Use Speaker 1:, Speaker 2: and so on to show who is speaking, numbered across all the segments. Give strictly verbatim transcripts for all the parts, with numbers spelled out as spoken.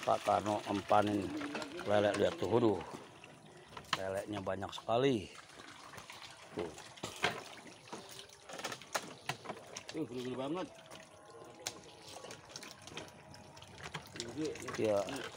Speaker 1: Pak Tarno empanin lele, lihat tuh, waduh, leleknya banyak sekali. Tuh.
Speaker 2: Tuh, gede banget.
Speaker 1: Ya.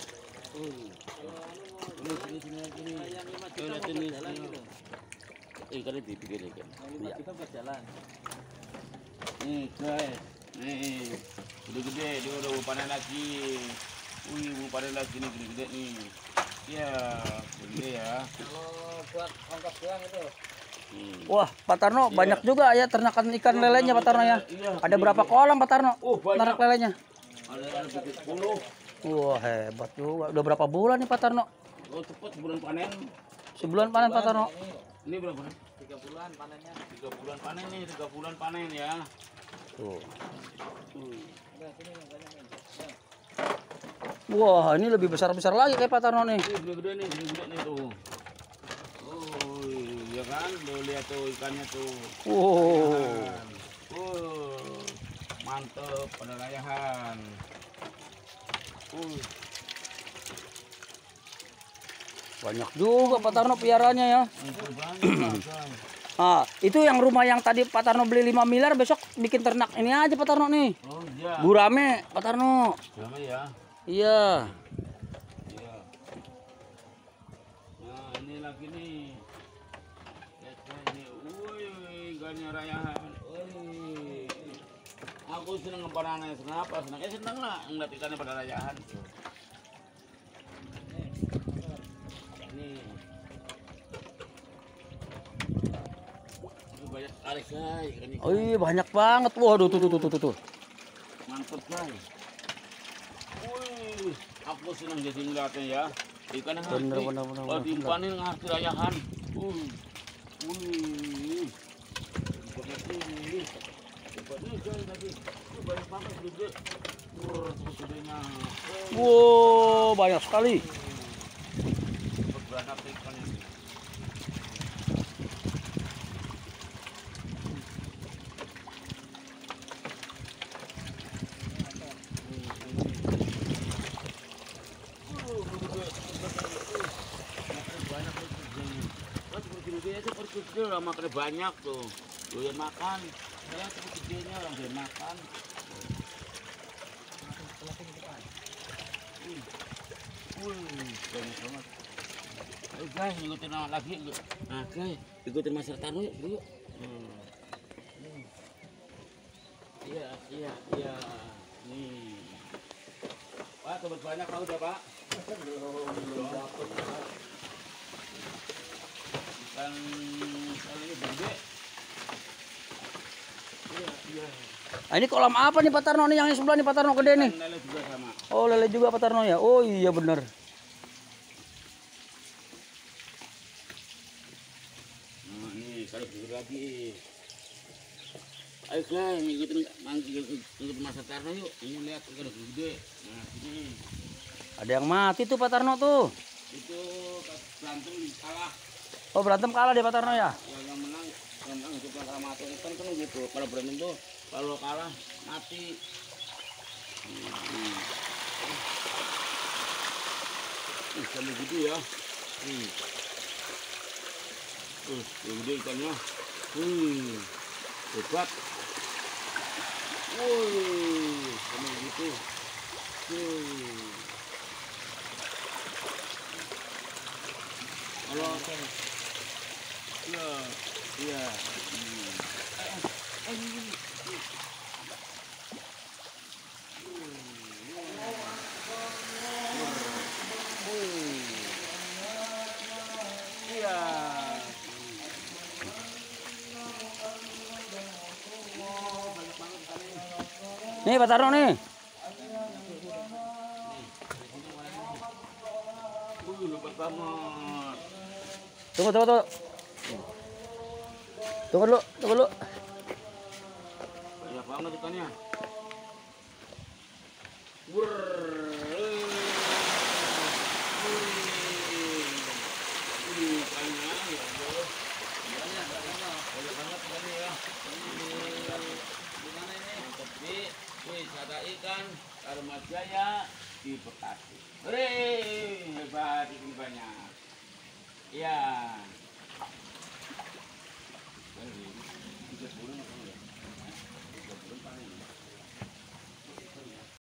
Speaker 2: Ini sini sini sini. Ayo lihat ini. Eh, kan dipikir kan.
Speaker 1: Iya.
Speaker 2: Kita berjalan. Nih, guys. Nih. Gede-gede, dia udah mau panen lagi. Wih, mau panen lagi nih gede-gede nih. Ya, gede ya.
Speaker 3: Kalau buat ongkos doang itu.
Speaker 2: Hmm.
Speaker 1: Wah, Pak Tarno
Speaker 2: Iya.
Speaker 1: banyak juga ya ternakan ikan lelenya Pak Tarno ya.
Speaker 2: Iya,
Speaker 1: Ada
Speaker 2: iya,
Speaker 1: berapa
Speaker 2: iya.
Speaker 1: kolam Pak Tarno?
Speaker 2: Oh, banyak.
Speaker 1: Ternak lelenya.
Speaker 2: Ada ada sepuluh.
Speaker 1: Wah, hebat juga. Udah berapa bulan nih Pak Tarno?
Speaker 2: Oh, cepat bulan panen.
Speaker 1: Sebulan panen Pak Tarno.
Speaker 2: Ini berapa?
Speaker 3: Tiga bulan panennya.
Speaker 2: Tiga bulan panen nih, tiga bulan panen ya.
Speaker 1: Tuh.
Speaker 2: Hmm.
Speaker 3: Udah sini yang banyak nih. Ya.
Speaker 1: Wah, ini lebih besar-besar lagi kayak Pak Tarno nih.
Speaker 2: Ini gede-gede nih, gede-gede nih tuh. Oh, iya kan? Lo lihat tuh ikannya tuh.
Speaker 1: Wow.
Speaker 2: Uh, mantep penelayahan. Uh,
Speaker 1: Banyak juga Pak Tarno piaranya ya.
Speaker 2: itu banyak guys.
Speaker 1: Ah, itu yang rumah yang tadi Pak Tarno beli lima miliar, besok bikin ternak ini aja Pak Tarno nih.
Speaker 2: Oh iya.
Speaker 1: Gurame Pak Tarno.
Speaker 2: Sama ya.
Speaker 1: Iya.
Speaker 2: Iya. Nah, ini lagi nih. Lihat ini. Wih, ikannya rayahan. Wih. Aku seneng ngeparannya, kenapa? Senang, eh seneng lah ngeliat ikannya pada rayahan. Ini. Ini banyak sekali guys ikan ikan.
Speaker 1: Oh iya banyak banget. Waduh tuh tuh tuh tuh tuh.
Speaker 2: Mantap guys. Wih, aku senang jadi ngeliatnya ya. Ikan yang
Speaker 1: Bener,
Speaker 2: asli.
Speaker 1: bener, bener,
Speaker 2: Kalau
Speaker 1: bener.
Speaker 2: diimpanin ngasih rayahan. Wih, wih. Ikannya ini. Ikannya guys tadi. Wih, banyak banget gede. Wah, segedenya.
Speaker 1: Wow, banyak sekali.
Speaker 2: Beranak ikannya. Udah makan banyak tuh, doyan makan. Saya cukup gedenya orang doyan makan. Wih, wih, banyak banget. Ayo guys, ikutin awak lagi. Nah guys, ikutin Mas Tarno yuk, yuk. Hmm. Iya, iya, iya. Nih. Pak, dapat banyak tahu udah Pak? Belum, belum dapat. Ikan ikan ini gede. Iya, iya.
Speaker 1: Ah, ini kolam apa nih Pak Tarno nih yang di sebelah nih Pak Tarno gede nih?
Speaker 2: Ikan lele juga sama.
Speaker 1: Oh lele juga Pak Tarno ya. Oh iya bener.
Speaker 2: Nah, ini kalau gede lagi. Ayo guys, ngikutin ngikutin Mas Tarno yuk. Ini lihat ikan gede. Nah, sini.
Speaker 1: Ada yang mati tuh Pak Tarno tuh.
Speaker 2: Itu berantem kalah.
Speaker 1: Oh berantem kalah dia Pak Tarno ya?
Speaker 2: Ya, yang menang, yang menang itu kalah mati ikan kan gitu. Kalau berantem tuh, kalau kalah mati. Hmm. Ih, ikan gede ya. Hmm. Tuh, yang gede ikannya. Hmm. Hebat. Wih, ikan gitu. Hmm. Kalau iya, iya. Hmm. Eh, eh, ini, ini. Iya.
Speaker 1: Nih Pak Tarno nih.
Speaker 2: Wih, lebat banget.
Speaker 1: Tunggu tunggu tunggu. Tunggu dulu, tunggu dulu.
Speaker 2: Banyak banget ikannya. Wurr. Ini ikannya ya Allah. Banyak banget ikannya ya. Gimana ini? Mantap nih. Wih, ada ikan Karma Jaya. di Bekasi. Hore, hebat ikan banyak. Ya.